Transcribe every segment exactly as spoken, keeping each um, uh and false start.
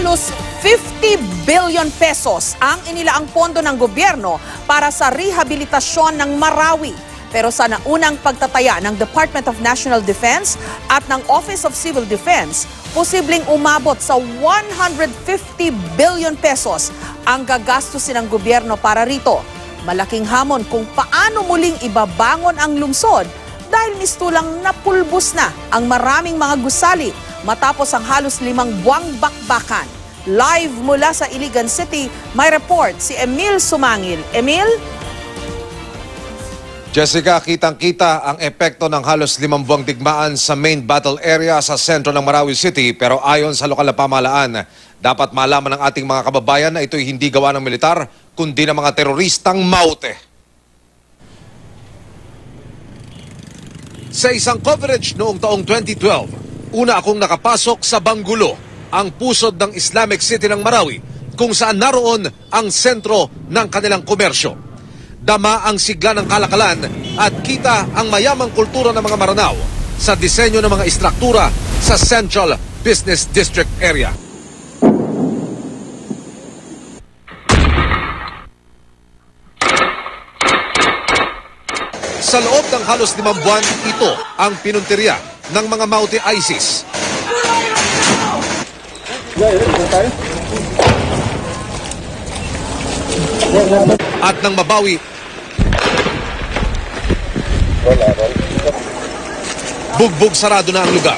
Halos fifty billion pesos ang inilaang pondo ng gobyerno para sa rehabilitasyon ng Marawi. Pero sa naunang pagtataya ng Department of National Defense at ng Office of Civil Defense, posibleng umabot sa one hundred fifty billion pesos ang gagastusin ng gobyerno para rito. Malaking hamon kung paano muling ibabangon ang lungsod dahil mistulang napulbos na ang maraming mga gusali matapos ang halos limang buwang bakbakan. Live mula sa Iligan City, may report si Emil Sumangil. Emil? Jessica, kitang-kita ang epekto ng halos limang buwang digmaan sa main battle area sa sentro ng Marawi City. Pero ayon sa lokal na pamahalaan, dapat malaman ng ating mga kababayan na ito'y hindi gawa ng militar, kundi ng mga teroristang maute. Sa isang coverage noong taong twenty twelve, una akong nakapasok sa Banggulo, ang pusod ng Islamic City ng Marawi, kung saan naroon ang sentro ng kanilang komersyo. Dama ang sigla ng kalakalan at kita ang mayamang kultura ng mga Maranao sa disenyo ng mga istruktura sa Central Business District area. Sa loob ng halos limang buwan, ito ang pinuntirya ng mga Maute ISIS. At nang mabawi, bugbog sarado na ang lugar.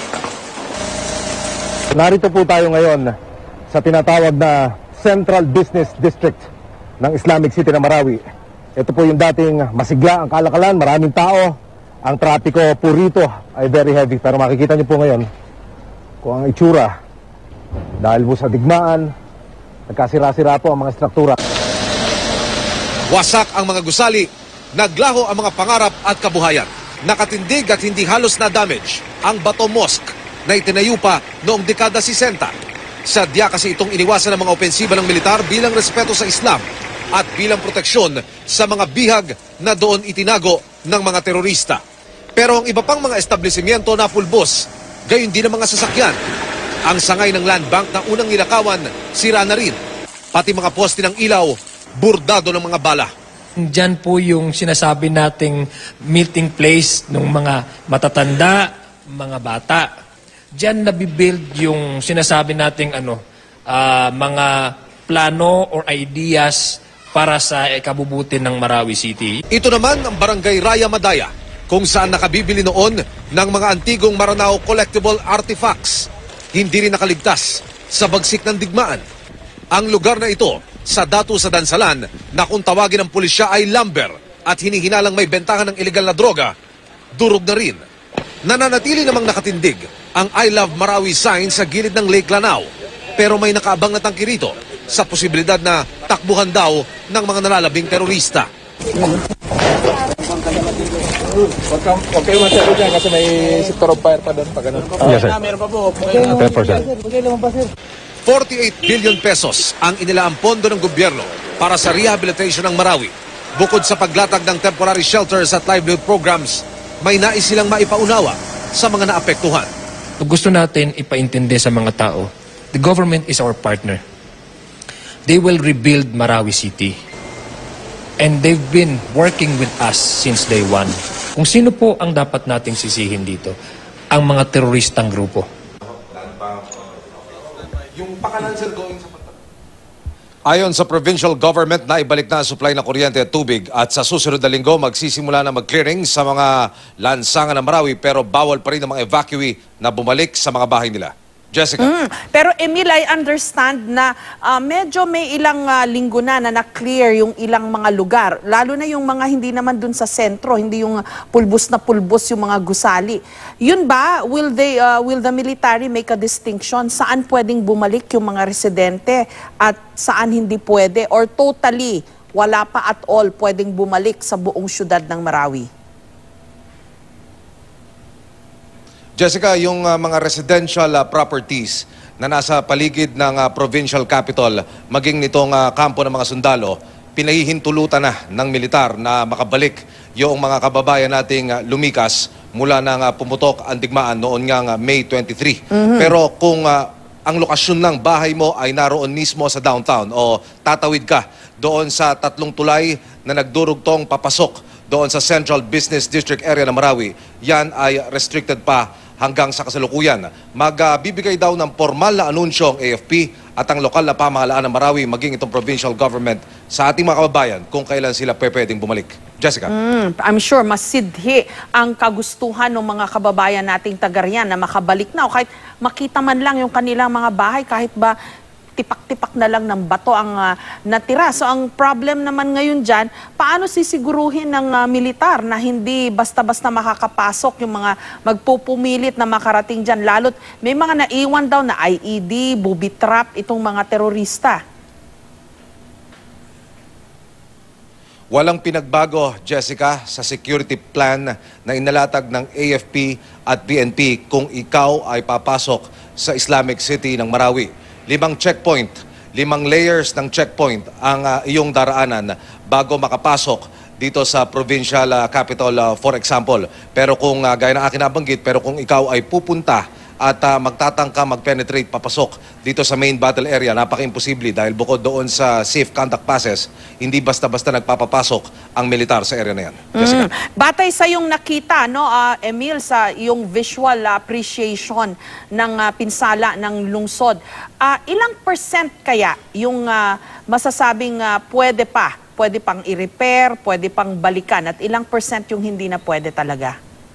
Narito po tayo ngayon sa tinatawag na Central Business District ng Islamic City ng Marawi. Ito po yung dating masigla ang kalakalan, maraming tao. Ang trapiko po rito ay very heavy. Pero makikita niyo po ngayon kung ang itsura. Dahil po sa digmaan, nagkasira-sira po ang mga struktura. Wasak ang mga gusali, naglaho ang mga pangarap at kabuhayan. Nakatindig at hindi halos na damage ang Bato Mosque na itinayo pa noong dekada sesenta. Sadya kasi itong iniwasan ng mga opensiba ng militar bilang respeto sa Islam at bilang proteksyon sa mga bihag na doon itinago ng mga terorista. Pero ang iba pang mga establishmento na pulbos, gayon din ang mga sasakyan. Ang sangay ng land bank na unang nilakawan, sira na rin. Pati mga poste ng ilaw, burdado ng mga bala. Diyan po yung sinasabi nating meeting place ng mga matatanda, mga bata. Diyan nabibuild yung sinasabi nating ano, uh, mga plano or ideas para sa ikabubuti ng Marawi City. Ito naman ang Barangay Raya Madaya, kung saan nakabibili noon ng mga antigong Maranao collectible artifacts. Hindi rin nakaligtas sa bagsik ng digmaan. Ang lugar na ito, sa datu sa Dansalan, na kung tawagin ng pulisya ay lumber at hinihinalang may bentahan ng ilegal na droga, durog na rin. Nananatili namang nakatindig ang I Love Marawi sign sa gilid ng Lake Lanao, pero may nakaabang na tangki rito sa posibilidad na takbuhan daw ng mga nalalabing terorista. Huwag kayo masyado dyan kasi may sector of fire pa doon. Pa ganun. Yes, sir. Meron pa po. ten percent. forty-eight billion pesos ang inilaang pondo ng gobyerno para sa rehabilitation ng Marawi. Bukod sa paglatag ng temporary shelters at livelihood programs, may nais silang maipaunawa sa mga naapektuhan. Gusto natin ipaintindi sa mga tao, the government is our partner. They will rebuild Marawi City. And they've been working with us since day one. Kung sino po ang dapat nating sisihin dito? Ang mga teroristang grupo. Ayon sa provincial government, naibalik na ang supply ng kuryente at tubig at sa susunod na linggo magsisimula na mag-clearing sa mga lansangan ng Marawi pero bawal pa rin ang mga evacuee na bumalik sa mga bahay nila. Jessica. Mm, pero Emil, I understand na uh, medyo may ilang uh, linggo na na na-clear yung ilang mga lugar. Lalo na yung mga hindi naman dun sa sentro, hindi yung pulbos na pulbos yung mga gusali. Yun ba, will, they, uh, will the military make a distinction? Saan pwedeng bumalik yung mga residente at saan hindi pwede? Or totally, wala pa at all pwedeng bumalik sa buong syudad ng Marawi? Jessica, yung uh, mga residential uh, properties na nasa paligid ng uh, provincial capital, maging nitong uh, kampo ng mga sundalo, pinahihintulutan na ng militar na makabalik yung mga kababayan nating uh, lumikas mula nang uh, pumutok ang digmaan noon nga uh, May twenty-three. Mm-hmm. Pero kung uh, ang lokasyon ng bahay mo ay naroon mismo sa downtown o tatawid ka doon sa tatlong tulay na nagdurugtong papasok doon sa Central Business District area ng Marawi, yan ay restricted pa hanggang sa kasalukuyan. Magbibigay daw ng formal na anunsyo ang A F P at ang lokal na pamahalaan ng Marawi, maging itong provincial government, sa ating mga kababayan kung kailan sila pwedeng bumalik. Jessica? Mm, I'm sure masidhi ang kagustuhan ng mga kababayan nating taga riyan na makabalik na o kahit makita man lang yung kanilang mga bahay, kahit ba tipak-tipak na lang ng bato ang uh, natira. So ang problem naman ngayon dyan, paano sisiguruhin ng uh, militar na hindi basta-basta makakapasok yung mga magpupumilit na makarating dyan? Lalo't may mga naiwan daw na I E D, booby trap, itong mga terorista. Walang pinagbago, Jessica, sa security plan na inalatag ng A F P at B N P kung ikaw ay papasok sa Islamic City ng Marawi. Limang checkpoint, limang layers ng checkpoint ang uh, iyong daraanan bago makapasok dito sa provincial uh, capital, uh, for example. Pero kung, uh, gaya ng akin nabanggit, pero kung ikaw ay pupunta at uh, magtatangka, mag-penetrate, papasok dito sa main battle area, napaka-imposible dahil bukod doon sa safe contact passes, hindi basta-basta nagpapapasok ang militar sa area na yan. Jessica? Mm. Batay sa yung nakita, no, uh, Emil, sa yung visual uh, appreciation ng uh, pinsala ng lungsod, uh, ilang percent kaya yung uh, masasabing uh, pwede pa, pwede pang i-repair, pwede pang balikan, at ilang percent yung hindi na pwede talaga?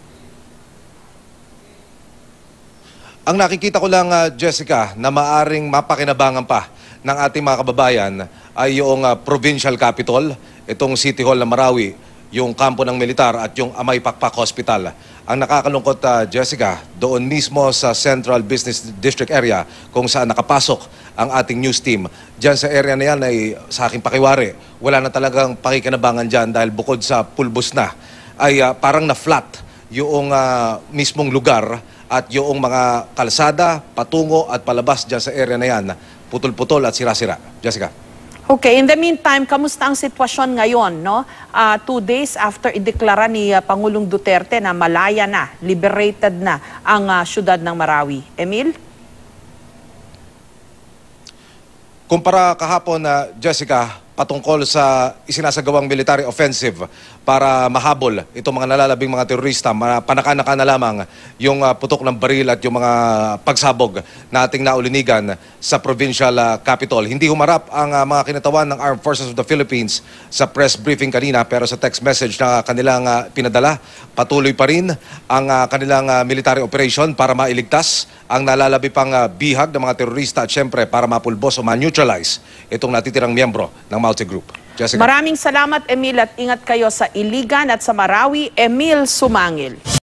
Ang nakikita ko lang, uh, Jessica, na maaring mapakinabangan pa ng ating mga kababayan ay yung uh, provincial capital, itong City Hall ng Marawi, yung kampo ng militar at yung Amay Pakpak Hospital. Ang nakakalungkot, uh, Jessica, doon mismo sa Central Business District area kung saan nakapasok ang ating news team. Diyan sa area na yan ay sa aking pakiwari, wala na talagang pakikinabangan dyan dahil bukod sa pulbos na, ay uh, parang na-flat yung uh, mismong lugar at yung mga kalsada, patungo at palabas dyan sa area na yan, putol-putol at sira-sira. Jessica? Okay, in the meantime, kamusta ang sitwasyon ngayon, no? Uh, two days after ideklara ni uh, Pangulong Duterte na malaya na, liberated na ang uh, syudad ng Marawi. Emil? Kumpara kahapon na, uh, Jessica, patungkol sa isinasagawang military offensive para mahabol itong mga nalalabing mga terorista, panaka-naka na lamang yung uh, putok ng baril at yung mga pagsabog na ating naulinigan sa provincial uh, capital. Hindi humarap ang uh, mga kinatawan ng Armed Forces of the Philippines sa press briefing kanina, pero sa text message na kanilang uh, pinadala, patuloy pa rin ang uh, kanilang uh, military operation para mailigtas ang nalalabi pang uh, bihag ng mga terorista at syempre para mapulbos o ma-neutralize itong natitirang miyembro ng multi-group. Jessica? Maraming salamat, Emil, at ingat kayo sa Iligan at sa Marawi. Emil Sumangil.